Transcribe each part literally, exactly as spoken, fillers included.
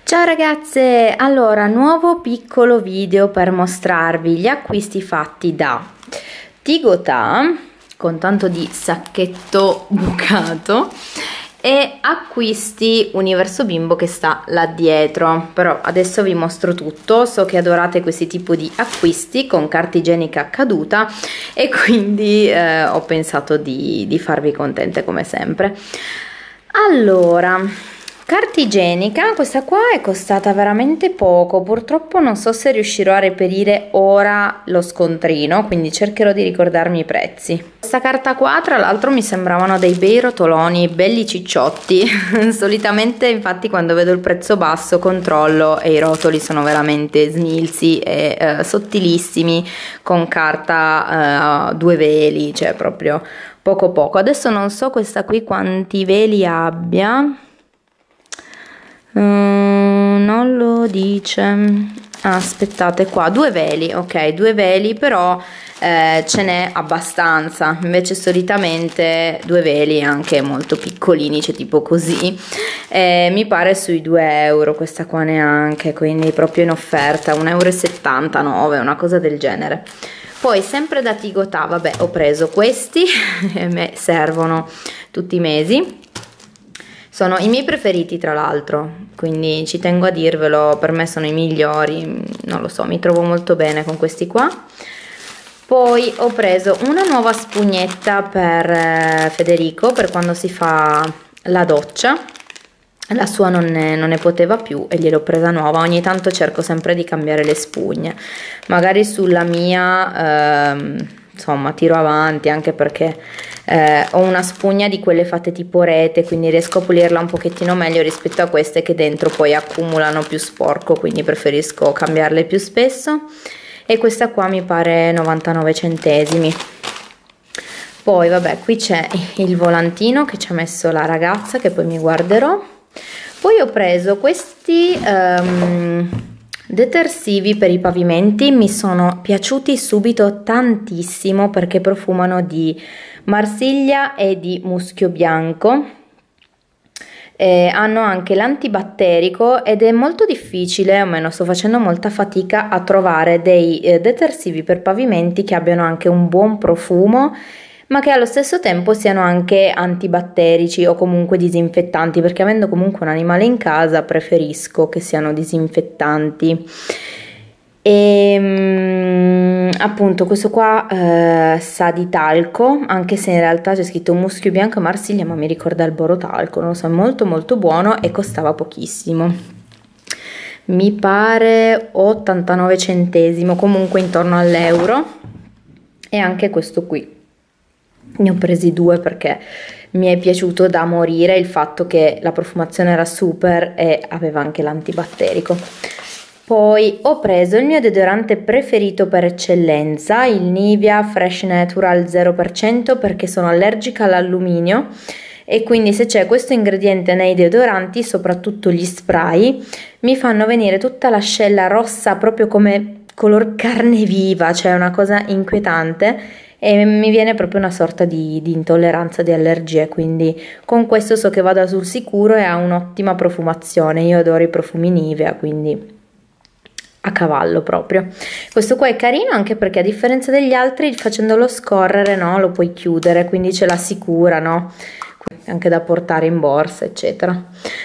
Ciao ragazze, allora nuovo piccolo video per mostrarvi gli acquisti fatti da Tigotà con tanto di sacchetto bucato e acquisti Universo Bimbo che sta là dietro. Però adesso vi mostro tutto. So che adorate questi tipi di acquisti con carta igienica caduta e quindi eh, ho pensato di, di farvi contente come sempre. Allora, carta igienica, questa qua è costata veramente poco, purtroppo non so se riuscirò a reperire ora lo scontrino, quindi cercherò di ricordarmi i prezzi. Questa carta qua tra l'altro mi sembravano dei bei rotoloni, belli cicciotti. Solitamente infatti quando vedo il prezzo basso controllo e i rotoli sono veramente smilzi e eh, sottilissimi, con carta eh, due veli, cioè proprio poco poco. Adesso non so questa qui quanti veli abbia. Uh, non lo dice. Ah, aspettate, qua due veli, ok, due veli, però eh, ce n'è abbastanza. Invece solitamente due veli anche molto piccolini, cioè tipo così, eh, mi pare sui due euro, questa qua neanche, quindi proprio in offerta un euro e settantanove, una cosa del genere. Poi sempre da Tigotà, vabbè, ho preso questi e me servono tutti i mesi. Sono i miei preferiti tra l'altro, quindi ci tengo a dirvelo, per me sono i migliori, non lo so, mi trovo molto bene con questi qua. Poi ho preso una nuova spugnetta per Federico, per quando si fa la doccia, la sua non ne, non ne poteva più e gliel'ho presa nuova. Ogni tanto cerco sempre di cambiare le spugne, magari sulla mia, ehm, insomma, tiro avanti, anche perché Eh, ho una spugna di quelle fatte tipo rete, quindi riesco a pulirla un pochettino meglio rispetto a queste che dentro poi accumulano più sporco, quindi preferisco cambiarle più spesso. E questa qua mi pare novantanove centesimi. Poi vabbè, qui c'è il volantino che ci ha messo la ragazza, che poi mi guarderò. Poi ho preso questi um, detersivi per i pavimenti, mi sono piaciuti subito tantissimo perché profumano di Marsiglia e di muschio bianco, eh, hanno anche l'antibatterico ed è molto difficile, o meno sto facendo molta fatica a trovare dei eh, detersivi per pavimenti che abbiano anche un buon profumo ma che allo stesso tempo siano anche antibatterici o comunque disinfettanti, perché avendo comunque un animale in casa preferisco che siano disinfettanti. E appunto questo qua eh, sa di talco, anche se in realtà c'è scritto muschio bianco e Marsiglia, ma mi ricorda il borotalco, non lo so, è molto molto buono e costava pochissimo, mi pare ottantanove centesimi, comunque intorno all'euro. E anche questo qui ne ho presi due perché mi è piaciuto da morire il fatto che la profumazione era super e aveva anche l'antibatterico. Poi ho preso il mio deodorante preferito per eccellenza, il Nivea Fresh Natural zero per cento, perché sono allergica all'alluminio e quindi se c'è questo ingrediente nei deodoranti, soprattutto gli spray, mi fanno venire tutta l'ascella rossa proprio come color carne viva, cioè una cosa inquietante e mi viene proprio una sorta di, di intolleranza, di allergie, quindi con questo so che vado sul sicuro e ha un'ottima profumazione. Io adoro i profumi Nivea, quindi a cavallo proprio. Questo qua è carino anche perché a differenza degli altri, facendolo scorrere, no, lo puoi chiudere, quindi ce l'assicura, no, anche da portare in borsa eccetera.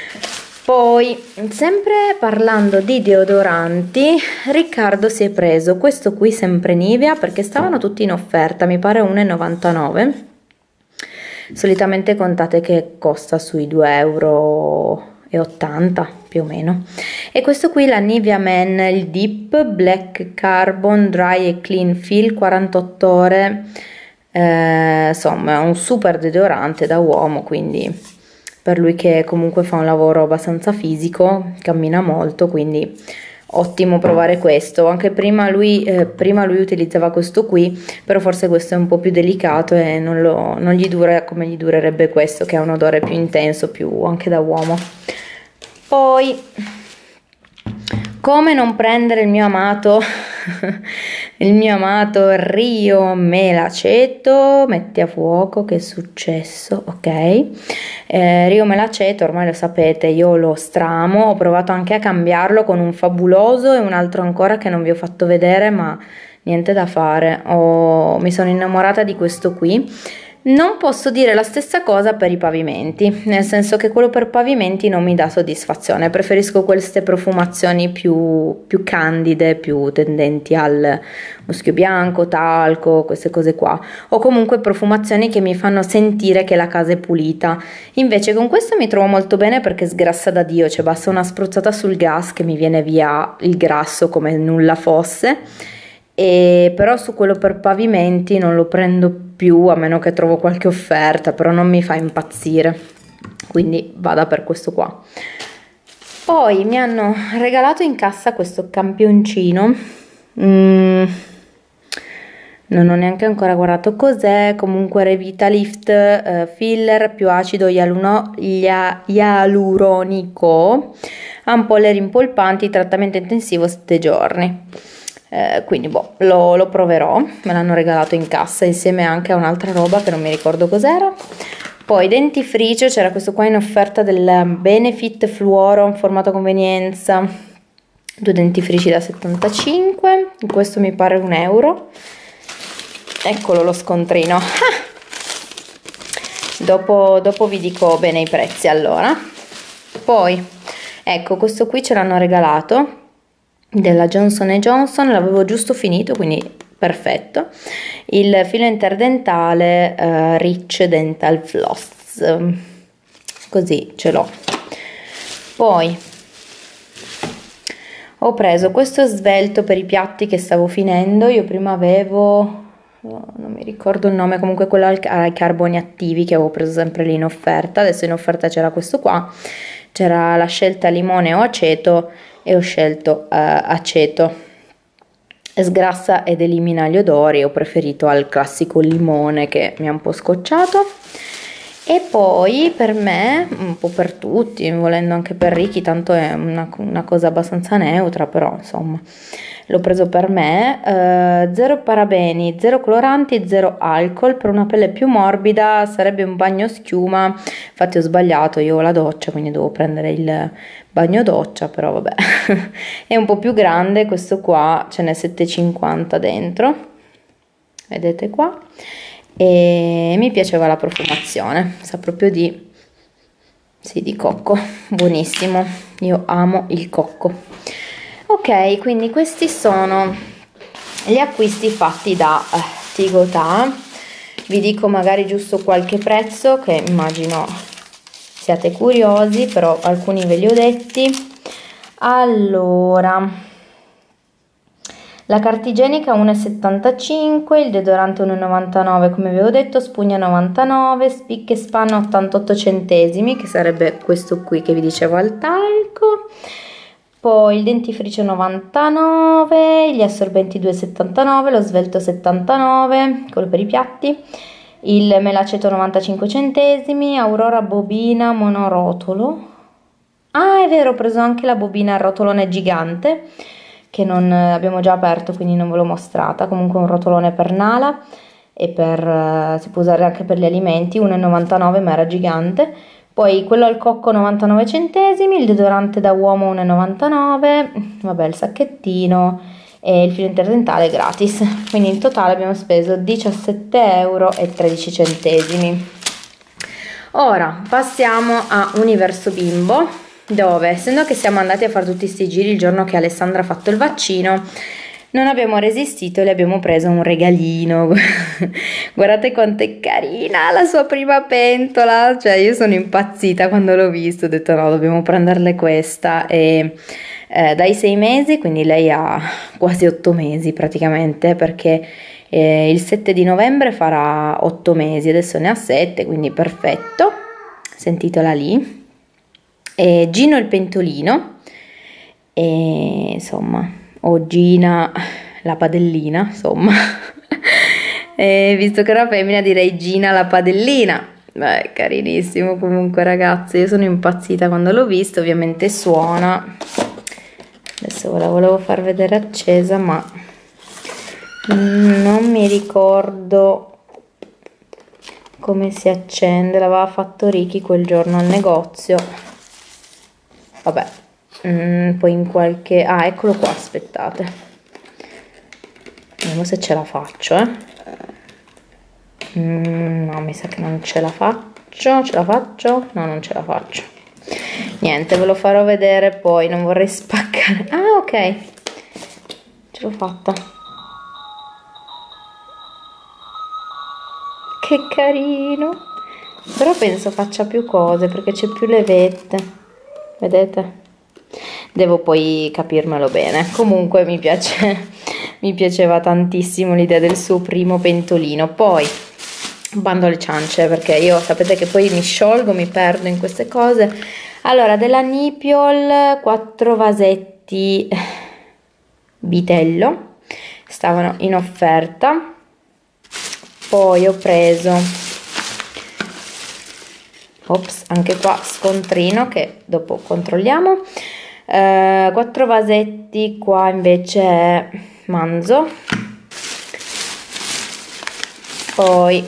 Poi sempre parlando di deodoranti, Riccardo si è preso questo qui sempre Nivea perché stavano tutti in offerta, mi pare uno e novantanove, solitamente contate che costa sui due euro e ottanta più o meno. E questo qui la Nivea Men, il Deep Black Carbon Dry e Clean Feel quarantotto ore, eh, insomma è un super deodorante da uomo, quindi per lui che comunque fa un lavoro abbastanza fisico, cammina molto, quindi ottimo provare questo. Anche prima lui, eh, prima lui utilizzava questo qui, però forse questo è un po' più delicato e non, lo, non gli dura come gli durerebbe questo, che ha un odore più intenso, più anche da uomo. Poi, come non prendere il mio amato il mio amato Rio Melaceto. Metti a fuoco, che è successo? Ok, eh, Rio Melaceto ormai lo sapete, io lo stramo, ho provato anche a cambiarlo con un fabuloso e un altro ancora che non vi ho fatto vedere, ma niente da fare, oh, mi sono innamorata di questo qui. Non posso dire la stessa cosa per i pavimenti, nel senso che quello per pavimenti non mi dà soddisfazione, preferisco queste profumazioni più, più candide, più tendenti al muschio bianco, talco, queste cose qua, o comunque profumazioni che mi fanno sentire che la casa è pulita. Invece con questo mi trovo molto bene perché sgrassa da Dio, cioè basta una spruzzata sul gas che mi viene via il grasso come nulla fosse. E però su quello per pavimenti non lo prendo più, a meno che trovo qualche offerta, però non mi fa impazzire, quindi vada per questo qua. Poi mi hanno regalato in cassa questo campioncino, mm, non ho neanche ancora guardato cos'è, comunque Revitalift eh, filler più acido ialuno, ia, ialuronico, ampolle rimpolpanti, trattamento intensivo sette giorni. Eh, quindi boh, lo, lo proverò, me l'hanno regalato in cassa insieme anche a un'altra roba che non mi ricordo cos'era. Poi dentifricio, c'era questo qua in offerta del Benefit Fluoro in formato convenienza, due dentifrici da settantacinque, questo mi pare un euro. Eccolo lo scontrino. Ah! Dopo, dopo vi dico bene i prezzi allora. Poi ecco, questo qui ce l'hanno regalato, della Johnson and Johnson, l'avevo giusto finito, quindi perfetto. Il filo interdentale uh, Rich Dental Floss, così ce l'ho. Poi ho preso questo svelto per i piatti che stavo finendo. Io prima avevo, oh, non mi ricordo il nome, comunque quello ai carboni attivi che avevo preso sempre lì in offerta. Adesso in offerta c'era questo qua, c'era la scelta limone o aceto e ho scelto uh, aceto. Sgrassa ed elimina gli odori, ho preferito al classico limone che mi ha un po' scocciato. E poi per me, un po' per tutti, volendo anche per Ricky, tanto è una, una cosa abbastanza neutra, però insomma l'ho preso per me, uh, zero parabeni, zero coloranti, zero alcol, per una pelle più morbida sarebbe un bagno schiuma. Infatti ho sbagliato, io ho la doccia, quindi devo prendere il bagno doccia, però vabbè. È un po' più grande questo qua, ce n'è sette e cinquanta dentro, vedete qua, e mi piaceva la profumazione, sa proprio di, sì, di cocco, buonissimo, io amo il cocco. Ok, quindi questi sono gli acquisti fatti da eh, Tigotà. Vi dico magari giusto qualche prezzo, che immagino siate curiosi, però alcuni ve li ho detti. Allora, la carta igienica uno e settantacinque, il deodorante uno e novantanove come vi avevo detto, spugna novantanove, spicche e spanna ottantotto centesimi, che sarebbe questo qui che vi dicevo al talco. Poi il dentifricio novantanove, gli assorbenti due e settantanove, lo svelto settantanove, quello per i piatti, il melaceto novantacinque centesimi, Aurora bobina monorotolo. Ah, è vero, ho preso anche la bobina a rotolone gigante, che non abbiamo già aperto, quindi non ve l'ho mostrata. Comunque un rotolone per Nala e per, si può usare anche per gli alimenti, uno e novantanove ma era gigante. Poi quello al cocco novantanove centesimi, il deodorante da uomo uno e novantanove, vabbè il sacchettino e il filo interdentale gratis. Quindi in totale abbiamo speso diciassette euro e tredici centesimi. Ora passiamo a Universo Bimbo, dove, essendo che siamo andati a fare tutti questi giri il giorno che Alessandra ha fatto il vaccino, non abbiamo resistito e le abbiamo preso un regalino. Guardate quanto è carina la sua prima pentola, cioè io sono impazzita quando l'ho visto, ho detto no, dobbiamo prenderle questa. E eh, dai sei mesi, quindi lei ha quasi otto mesi praticamente, perché eh, il sette di novembre farà otto mesi, adesso ne ha sette, quindi perfetto, sentitola lì. E Gino il pentolino, e insomma, o Gina la padellina, insomma. E visto che era femmina direi Gina la padellina. Beh, carinissimo comunque ragazzi, io sono impazzita quando l'ho visto. Ovviamente suona, adesso ve la volevo far vedere accesa, ma non mi ricordo come si accende, l'aveva fatto Ricky quel giorno al negozio, vabbè, mm, poi in qualche... ah, eccolo qua, aspettate, vediamo se ce la faccio, eh. mm, no, mi sa che non ce la faccio, ce la faccio? No, non ce la faccio, niente, ve lo farò vedere poi, non vorrei spaccare. Ah, ok, ce l'ho fatta. Che carino, però penso faccia più cose perché c'è più levette, vedete? Devo poi capirmelo bene. Comunque mi piace, mi piaceva tantissimo l'idea del suo primo pentolino. Poi bando alle ciance, perché io sapete che poi mi sciolgo, mi perdo in queste cose. Allora, della Nipiol quattro vasetti vitello, stavano in offerta. Poi ho preso, ops, anche qua scontrino che dopo controlliamo, eh, quattro vasetti, qua invece è manzo. Poi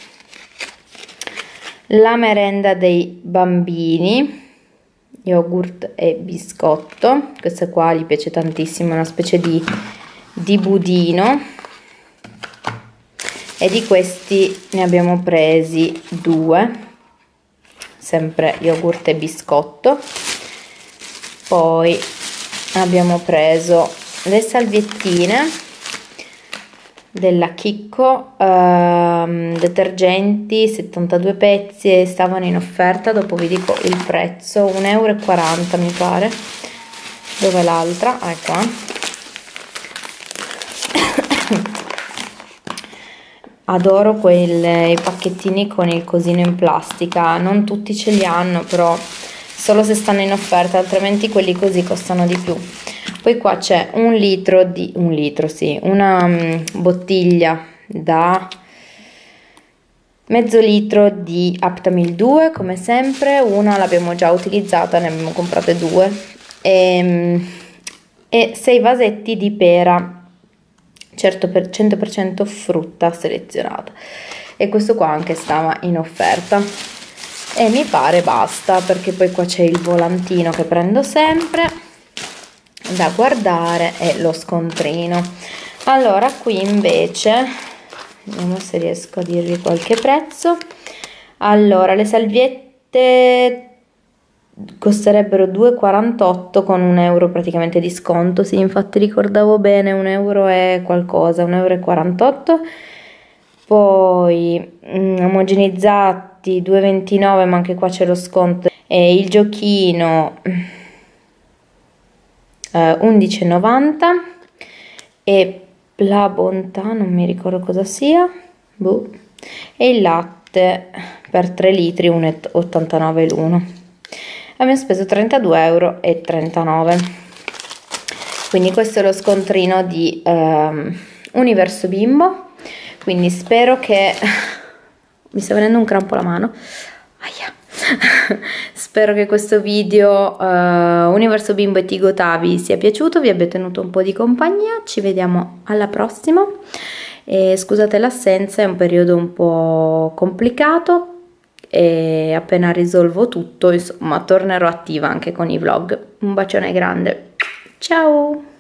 la merenda dei bambini, yogurt e biscotto, questo qua gli piace tantissimo, una specie di, di budino. E di questi ne abbiamo presi due, sempre yogurt e biscotto. Poi abbiamo preso le salviettine della Chicco, ehm, detergenti, settantadue pezzi, e stavano in offerta, dopo vi dico il prezzo, un euro e quaranta mi pare. Dov'è l'altra? Ah, è qua. Adoro quei pacchettini con il cosino in plastica, non tutti ce li hanno, però solo se stanno in offerta, altrimenti quelli così costano di più. Poi qua c'è un litro di un litro, sì, una um, bottiglia da mezzo litro di Aptamil due, come sempre. Una l'abbiamo già utilizzata, ne abbiamo comprate due, e, e sei vasetti di pera, certo, per cento per cento frutta selezionata, e questo qua anche stava in offerta. E mi pare basta, perché poi qua c'è il volantino che prendo sempre da guardare e lo scontrino. Allora, qui invece vediamo se riesco a dirvi qualche prezzo. Allora, le salviette costerebbero due e quarantotto con un euro praticamente di sconto. Sì, infatti ricordavo bene, un euro e qualcosa, un euro e quarantotto. Poi mm, omogenizzati due e ventinove, ma anche qua c'è lo sconto. E il giochino eh, undici e novanta. E la bontà, non mi ricordo cosa sia, boh. E il latte per tre litri uno e ottantanove l'uno. Abbiamo speso trentadue e trentanove euro. Quindi questo è lo scontrino di um, Universo Bimbo. Quindi spero che mi sta venendo un crampo alla mano. Aia. Spero che questo video uh, Universo Bimbo e Tigotà vi sia piaciuto, vi abbia tenuto un po' di compagnia. Ci vediamo alla prossima. E scusate l'assenza, è un periodo un po' complicato, e appena risolvo tutto, insomma, tornerò attiva anche con i vlog. Un bacione grande, ciao!